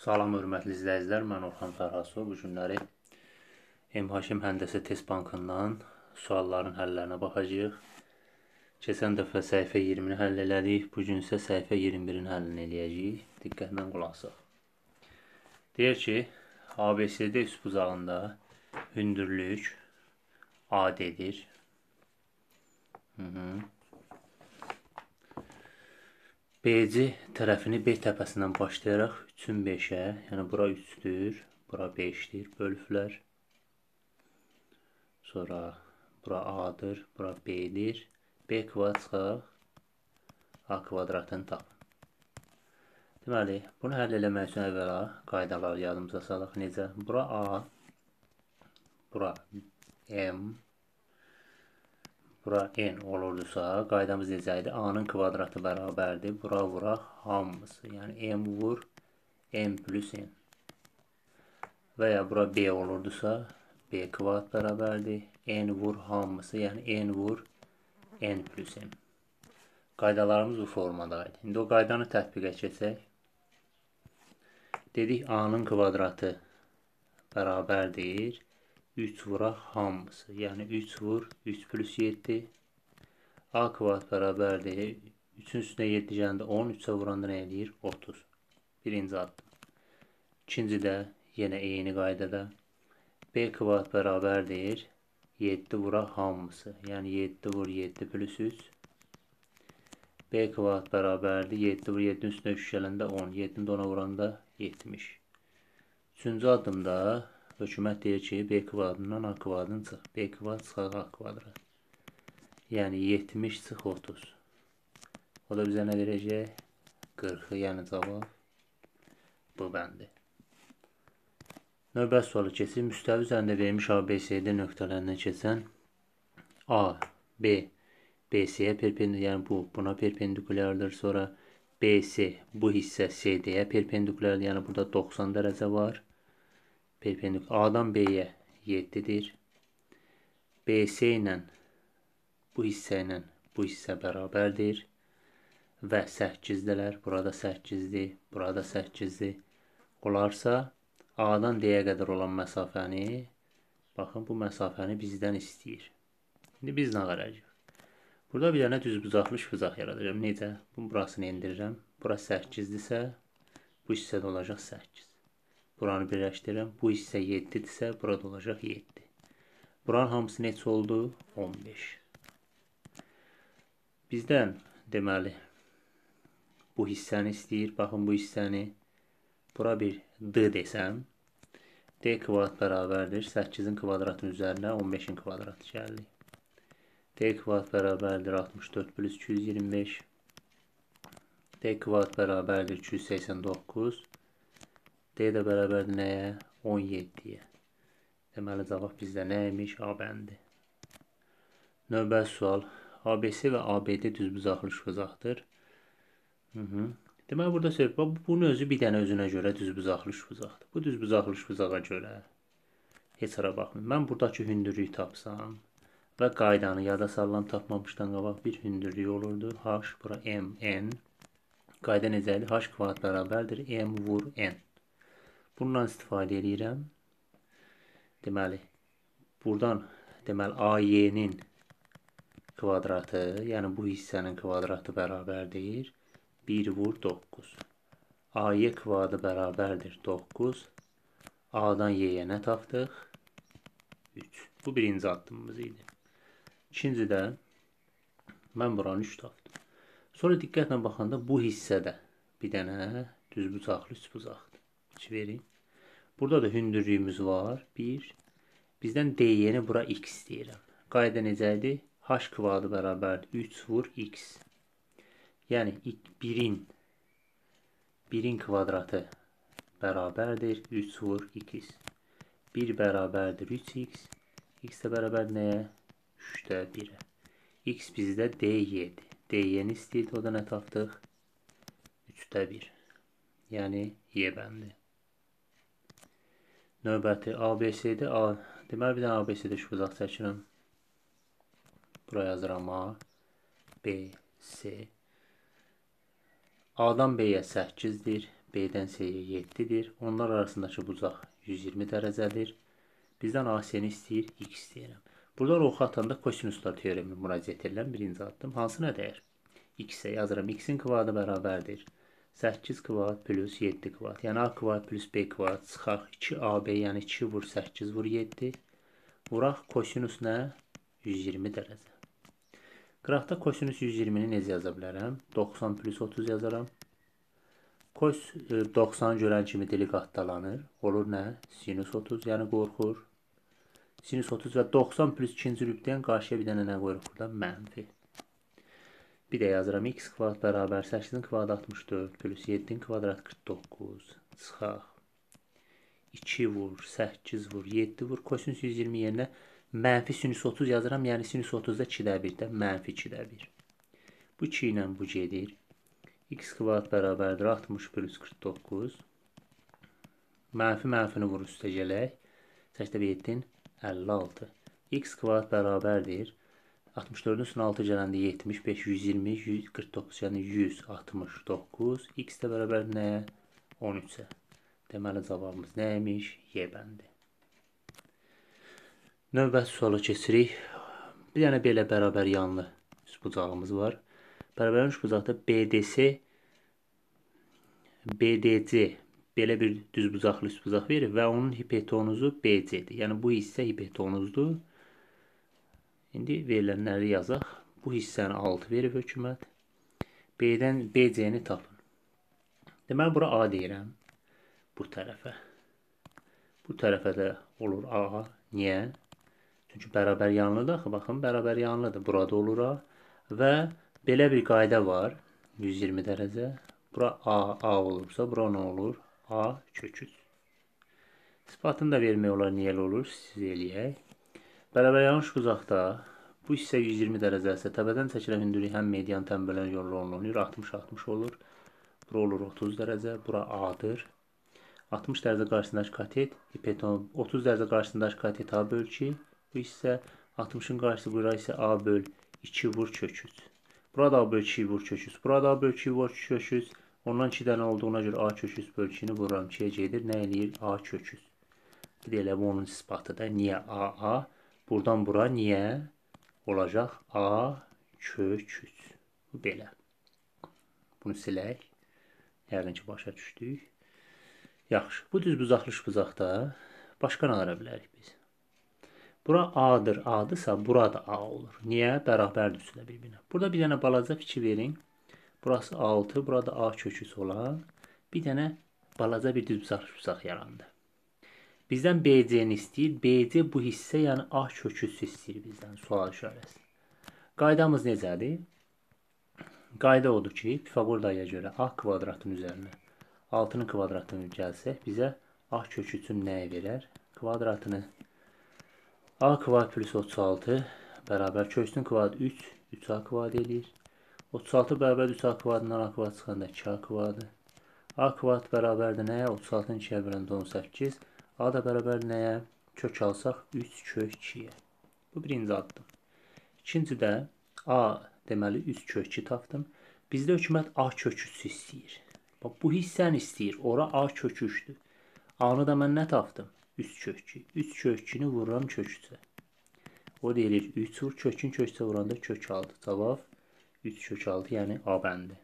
Salam hörmətli izləyicilər, mən Orxan Fərhasov. Bu günləri MHM Həndəsə Test Bankından sualların həllərinə baxacağıq. Keçən dəfə səhifə 20-ni həll elədik, bugün isə səhifə 21-in həllini eləyəcəyik. Diqqətlə qulaq asaq. Deyir ki, ABCD üstbucağında hündürlük AD-dir. BC tərəfini B təpəsindən başlayaraq 3-ün 5-ə, yəni bura 3-dür, bura 5-dir, bölüblər. Sonra bura A-dır, bura B-dir. B kvadrat çıxaq, A kvadratını tapın. Deməli, bunu həll eləmək üçün əvvəla qaydaları yadımıza salaq. Necə? Bura A, bura M, bura n olurdusa, qaydamız necə idi? A-nın kvadratı bərabərdir. Bura vuraq hamısı. Yəni m vur m plus n. Və ya bura b olurdusa, b kvadrat bərabərdir. N vur hamısı. Yəni n vur n plus m. Qaydalarımız bu formadaydı. İndi o qaydanı tətbiqə keçək. Dedik A-nın kvadratı bərabərdir. 3 vuraq hamısı. Yəni 3 vur 3 plus 7. A kvadrat bərabərdir. 3-ün üstünə 7 gələndə 10. 3-ə vuranda nə eləyir? 30. Birinci addım. İkincidə yenə eyni qaydada. B kvadrat bərabərdir. 7 vuraq hamısı. Yəni 7 vur 7 plus 3. B kvadrat bərabərdir. 7 vur 7-nin üstünə 3 gələndə 10. 7-ni də ona vuranda 70. Üçüncü addımda hökumət deyir ki, B kvadratından A kvadratını çıx. B kvadrat çıxaq A kvadrat. Yəni 70 çıx 30. O da bizə nə verəcək? 40. Yəni cavab bu bəndi. Növbəti sualı keçir. Müstəvi üzərində verilmiş ABCD nöqtələrindən keçən A, B, BC-yə perpendikulyar, yəni bu buna perpendikulyardır. Sonra BC bu hissə CD-yə perpendikulyardır. Yəni burada 90 dərəcə var. A-dan B-yə 7-dir. BC ilə bu hissə bərabərdir. Və 8-dilər. Burada 8-dir. Burada 8-dir. Olarsa A-dan D-yə qədər olan məsafəni, baxın bu məsafəni bizdən istəyir. İndi biz nə qarayacaq? Burada bir dənə düzbucaqlı üçbucaq yaradacağım. Necə? Burasını endirirəm. Bura 8-dirsə, bu hissədə olacaq 8. Buranı birləşdirirəm. Bu hissə 7-dirsə, burada olacaq 7. Buranın hamısı neçə oldu? 15. Bizdən deməli bu hissəni istəyir. Baxın bu hissəni. Bura bir D desəm. D kvadrat bərabərdir. 8-in kvadratının üzərinə 15-in kvadratı gəlir. D kvadrat bərabərdir 64 plus 225. D kvadrat bərabərdir 289. D də bərabərdir nəyə? 17-yə. Deməli, cavab bizdə nəymiş? A bəndi. Növbəti sual. ABC və ABD düzbucaqlı üçbucaqdır. Deməli, burada söhbət, bunun özü bir dənə özünə görə düzbucaqlı üçbucaqdır. Bu düzbucaqlı üçbucağa görə heç ara baxmayın. Mən buradakı hündürlüyü tapsam və qaydanı yada salılan tapmamışdan qabaq bir hündürlük olurdu. H, bura M, N. Qayda necədir? H kvadrat bərabərdir. M vur N. Bundan istifadə edirəm. Deməli, buradan AY-nin kvadratı, yəni bu hissənin kvadratı bərabərdir. 1 vur 9. AY kvadratı bərabərdir 9. A-dan Y-yə nə tapdıq? 3. Bu birinci addımımız idi. İkincidə mən buranı 3 tapdım. Sonra diqqətlə baxanda bu hissədə bir dənə düzbucaqlı üçbucaqdır. Verin. Burada da hündürlüyümüz var. 1. Bizdən DY-ni bura x deyirəm. Qayda necədir? H kvadratı bərabərdir. 3 vur x. Yəni 1-in kvadratı bərabərdir. 3 vur 2x. 1 bərabərdir 3x. X də bərabərdir nəyə? 3-də 1-ə. X bizdə DY-dir. DY-ni istəyirdi. O da nə tapdıq? 3-də 1. Yəni Y bəndi. Növbəti ABC'də deməli bir dənə ABC'də üçbucaq çəkirəm. Buraya yazıram A, B, C. A-dan B-yə 8-dir. B'dən C'yə 7-dir. Onlar arasındakı buzaq 120 dərəcədir. Bizdən AS'ni istəyir, x deyirəm. Burada oxu atanda kosinuslar teoremi müraciət edirəm. Birinci addım. Hansına dəyər? X-ə yazıram. X-in kvadradı bərabərdir 8 kvadrat plus 7 kvadrat. Yəni A kvadrat plus B kvadrat çıxaq 2AB, yəni 2 vur 8 vur 7. Vuraq kosinus nə? 120 dərəcə. Qıraqda kosinus 120-ni necə yaza bilərəm? 90 plus 30 yazaram. Kos 90 görən kimi dili qatdalanır. Olur nə? Sinus 30, yəni qorxur. Sinus 30 və 90 plus 2-ci rübdən qarşıya bir dənə nə qoyuruq burada? Mənfi. Bir də yazıram. X kvadrat bərabər 8-in kvadratı 64 plus 7-in kvadratı 49. Çıxaq. 2 vur, 8 vur, 7 vur. Kosinus 120 yerinə mənfi sinus 30 yazıram. Yəni sinus 30-da 2-də 1-də mənfi 2-də 1. Bu 2 ilə bu gedir. X kvadrat bərabərdir 60 plus 49. Mənfi mənfini vur üstə gələk. 8-də 7-in 56. X kvadrat bərabərdir 64-ün üstünə 6 gələndə 75, 120, 149, yəni 169. X də bərabər nəyə? 13-ə. Deməli, cavabımız nəymiş? Y bəndi. Növbəti suala keçirik. Bir dənə belə bərabər yanlı üçbucağımız var. Bərabər üçbucaqda BDC, BDC belə bir düzbucaqlı üçbucaq verir və onun hipotenuzu BC-dir. Yəni, bu hissə hipotenuzdur. İndi verilənləri yazaq. Bu hissəni 6 verib hökumət. B'dən BC-ni tapın. Deməli, bura A deyirəm. Bu tərəfə. Bu tərəfə də olur A. Niyə? Çünki bərabər yanlıdır. Baxın, bərabər yanlıdır. Burada olur A. Və belə bir qayda var. 120 dərəcə. Bura A olursa, bura nə olur? A köküz. İsbatını da vermək olar. Niyə olur? Siz eləyək. Bərabər yanlış uzaqda bu hissə 120 dərəcəsə təbədən çəkilən hündürlük həm median tənbələn yolu olunur. 60-60 olur. Bura olur 30 dərəcə. Bura A-dır. 60 dərəcə qarşısındakı katet hipotenuz. 30 dərəcə qarşısındakı katet A böl 2. Bu hissə 60-ın qarşısı bura isə A böl 2 vur köküz. Burada A böl 2 vur köküz. Burada A böl 2 vur köküz. Ondan 2 dənə olduğuna görə A köküz böl 2-ni vururam 2-yə gedir. Nə eləyir? A köküz. Bir də elə bu onun isbatıdır. Niyə A? Buradan bura niyə olacaq? A köküz. Bu belə. Bunu silək. Yəqin ki, başa düşdük. Yaxşı. Bu düzbucaqlı üçbucaqda başqa nə ara bilərik biz? Bura A-dır. A-dırsa burada A olur. Niyə? Bərabərdir də bir-birinə. Burada bir dənə balaca fikir verin. Burası 6. Burada A köküz olan bir dənə balaca bir düzbucaqlı üçbucaq yarandı. Bizdən BC-ni istəyir. BC bu hissə, yəni A köküz istəyir bizdən. Sual işarəsi. Qaydamız necədir? Qayda odur ki, Pifaqordaya görə A kvadratın üzərinə 6-nın kvadratını gəlsək, bizə A köküzün nəyi verər? Kvadratını A kvadrat plus 36 bərabər köküzün kvadratı 3, 3A kvadrat edir. 36 bərabər 3A kvadratından A kvadrat çıxanda 2A kvadrat. A kvadrat bərabərdir nəyə? 36-nın 2-yə böləndə 18. A da bərabər nəyə? Kök alsaq 3 kök 2-yə. Bu birinci addım. İkincidə A deməli 3 kök 2 tapdım. Bizdə hökumət A köküz istəyir. Bax, bu hissəni istəyir. Ora A köküzdür. A-nı da mən nə tapdım? 3 kök 2. 3 kök 2-ni vururam köküzə. O deyilir 3 vur kökün köküzə vuranda kök 6. Cavab 3 kök 6, yəni A bəndi.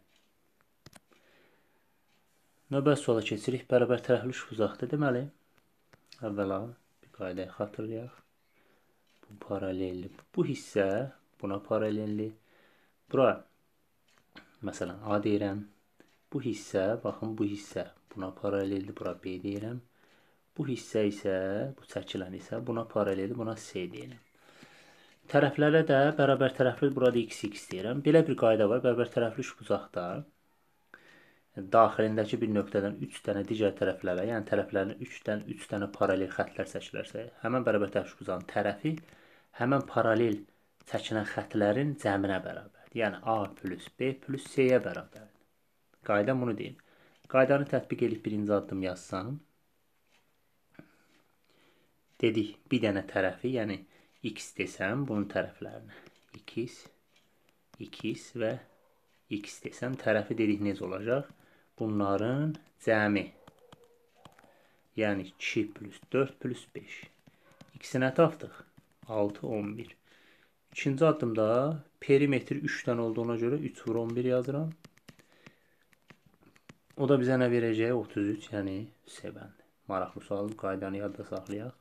Növbəti suala keçirik. Bərabər tərəfli üçbucaqdır deməli. Əvvəla bir qaydayı xatırlayaq. Bu paralelli. Bu hissə buna paralelli. Bura, məsələn, A deyirəm. Bu hissə, baxın, bu hissə buna paralelli. Bura B deyirəm. Bu hissə isə, bu çəkilən isə buna paralelli, buna C deyirəm. Tərəflərə də bərabər tərəfli burada x deyirəm. Belə bir qayda var. Bərabər tərəfli üçbucaqda daxilindəki bir nöqtədən 3 dənə digər tərəflərə, yəni tərəflərin 3-dən 3 dənə paralel xəttlər çəkilərsə, həmən bərabər tərəfli üçbucağın tərəfi həmən paralel çəkilən xəttlərin cəminə bərabərdir. Yəni A plus B plus C-yə bərabərdir. Qayda bunu deyil. Qaydanı tətbiq edib birinci addım yazsam, dedik bir dənə tərəfi, yəni x desəm bunun tərəflərinə x və x desəm tərəfi dedik necə olacaq? bunların cəmi. Yəni 2 plus 4 plus 5. İkisini tapdıq. 6, 11. İkinci addımda perimetr 3 dənə olduğuna görə 3 vur 11 yazıram. O da bizə nə verəcək? 33, yəni C bəndi. Maraqlı sualım, qaydanı yadda saxlayaq.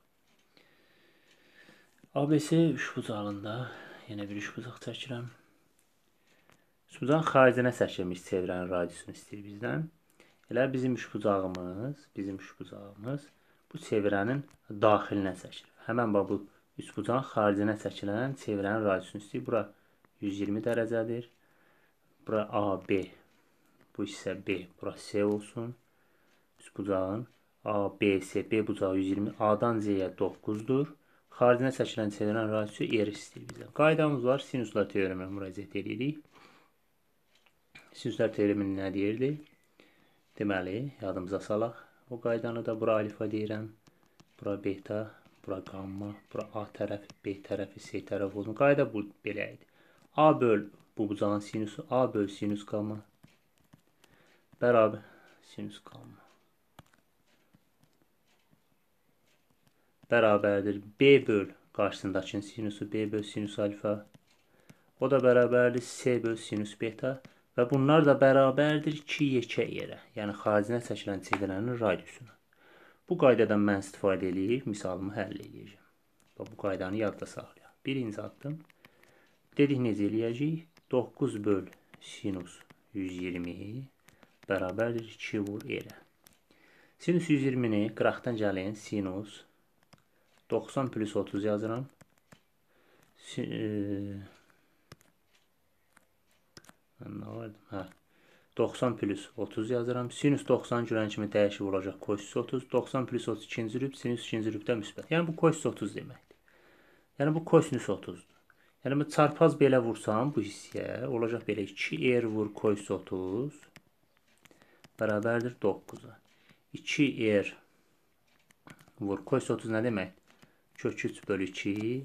ABC üçbucağında yenə bir üçbucaq çəkirəm. Üçbucağın xaricinə çəkilmiş çevrənin radiusunu istəyir bizdən. Elə bizim üçbucağımız bu çevrənin daxilinə çəkilir. Həmən bu üçbucağın xaricinə çəkilən çevrənin radiusunu istəyir. Bura 120 dərəcədir. Bura AB, bu hissə B, bura C olsun. Üçbucağın ABC, B bucağı 120, A'dan C'yə 9'dur. Xaricinə çəkilən çevrənin radiusu R istəyir bizdən. Qaydamız var, sinuslar teoreminə müraciət edirik. Sinuslar teoremi nə deyirdi? Deməli, yadımıza salaq. O qaydanı da bura alfa deyirəm. Bura beta, bura gamma, bura A tərəfi, B tərəfi, C tərəfi olsun. Qayda bu belə idi. A böl bu bucağın sinusu, A böl sinus gamma bərabər sinus gamma bərabərdir B böl qarşısındakının sinusu, B böl sinus alfa. O da bərabərdir C böl sinus beta. Və bunlar da bərabərdir 2 yekə yerə. Yəni xaricinə çəkilən çevrənin radiusuna. Bu qaydadan mən istifadə edib misalımı həll edəcəm. Bu qaydanı yadda saxlayaq. Birinci addım. Dedik necə eləyəcəyik? 9 böl sinus 120 bərabərdir 2 vur yerə. Sinus 120-ni qıraqdan gəlin sinus 90 plus 30 yazıram. 90 plus 30 yazıram. Sinus 90 görən kimi dəyişib olacaq kosinus 30. 90 plus 30 ikinci rüb, sinus ikinci rübdə müsbət. Yəni bu kosinus 30 deməkdir. Yəni bu kosinus 30'dur. Yəni bu çarpaz belə vursam bu hissəyə olacaq belə 2R vur kosinus 30 bərabərdir 9'a. 2R vur kosinus 30 nə demək? Kök 3 bölü 2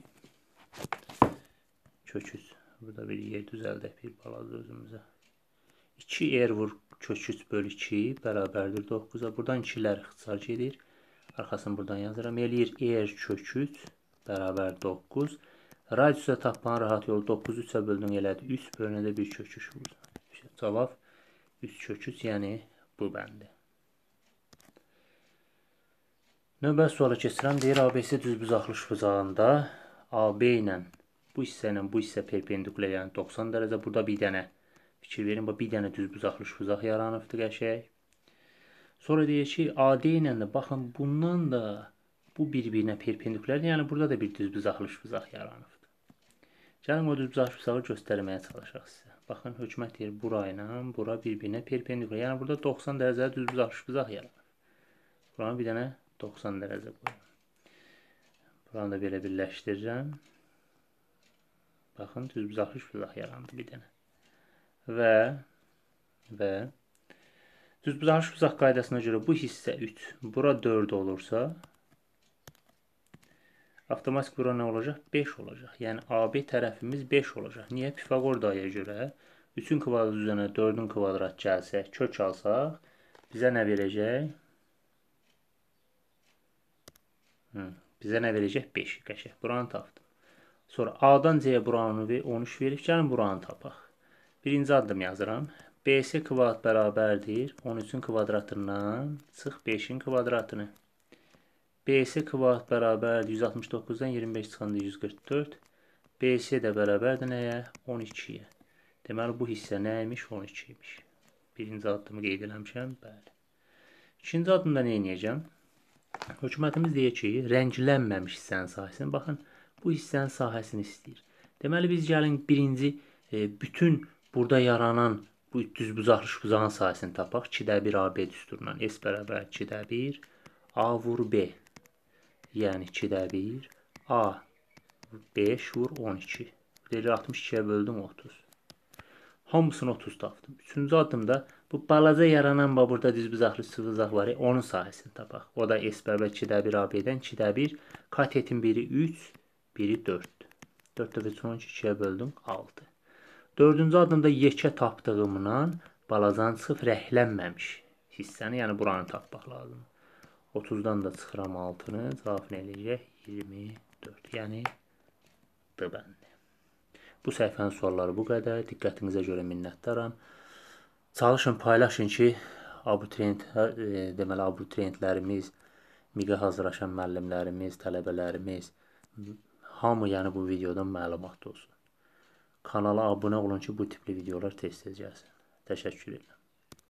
kök 3. Burada bir yer düzəldək bir balaca özümüzə. 2R vur kök 3 bölü 2 bərabərdir 9'a. Buradan 2'lər ixtisar gedir. Arxasını buradan yazıram. Eləyir R kök 3 bərabər 9. Radiusa tapmanın rahat yolu 9'u 3'ə böldün elədi. 3 bölünə də 1 kök 3 vurdu. Cavab 3 kök 3, yəni bu bəndi. Növbəti suala keçirəm. Deyir ABC düzbucaqlı üçbucağında AB ilə bu hissə ilə bu hissə perpendikulyar, yəni 90 dərəcə. Burada bir dənə fikir verin. Bir dənə düzbucaqlı üçbucaq yaranıbdır qəşəng. Sonra deyir ki, AD ilə də baxın bundan da bu bir-birinə perpendikulyar, yəni burada da bir düzbucaqlı üçbucaq yaranıbdır. Gəlin o düzbucaqlı üçbucağı göstərməyə çalışaq sizə. Baxın hökumət deyir bura ilə bura bir-birinə perpendikulyar. Yəni burada 90 dərəcəli düzbucaqlı üçbucaq yaranır. Buranı bir dənə 90 dərəcə qoyuram. Buranı da belə birləşdirirəm. Baxın düzbucaqlı üçbucaq yarandı bir dənə. Və düzbucaqlı üçbucaq qaydasına görə bu hissə 3, bura 4 olursa avtomatik bura nə olacaq? 5 olacaq. Yəni AB tərəfimiz 5 olacaq. Niyə? Pifaqor dayıya görə 3'ün kvadratı üzərinə 4'ün kvadrat gəlsək, kök alsaq bizə nə verəcək? Bizə nə verəcək? 5 qəşəng. Buranı tapdım. Sonra A'dan C'yə buranı 13 verib. Gəlin buranı tapaq. Birinci addım yazıram. BC kvadrat bərabərdir 13'ün kvadratından çıx 5'in kvadratını. BC kvadrat bərabərdir 169'dan 25 çıxanda 144. BC də bərabərdir nəyə? 12'yə. Deməli bu hissə nəymiş? 12 imiş. Birinci addımı qeyd eləmişəm. Bəli. İkinci addımda nə edəcəm? Hökumətimiz deyir ki, rənglənməmiş hissənin sahəsini. Baxın, bu hissənin sahəsini istəyir. Deməli biz gəlin birinci bütün burada yaranan bu düzbucaqlı üçbucağın sahəsini tapaq. 2'də 1 AB düsturundan. S bərabər 2'də 1 A vur B. Yəni 2'də 1 A 5 vur 12. Deyir 62'yə böldüm 30. Hamısını 30 tapdım. Üçüncü addımda bu balaca yaranan burada düzbucaqlı üçbucaq var. Onun sahəsini tapaq. O da S bərabər 2'də 1 AB-dən 2'də 1 katetin biri 3, biri 4. 4 dəfə 12 2'yə böldüm 6. Dördüncü addımda yekə tapdığımdan balacan çıxıb rəhlənməmiş. hissəni, yəni buranı tapmaq lazımdır. 30-dan da çıxıram 6-nı, cavab nə eləyəcək? 24. Yəni D bəndi. Bu səhifənin sualları bu qədər. Diqqətinizə görə minnətdaram. Çalışın, paylaşın ki, deməli abituriyentlərimiz, MİQ-ə hazırlaşan müəllimlərimiz, tələbələrimiz hamı yəni bu videodan məlumatlı olsun. Kanala abunə olun ki, bu tipli videolar tez-tez gəlsin. Təşəkkür edirəm.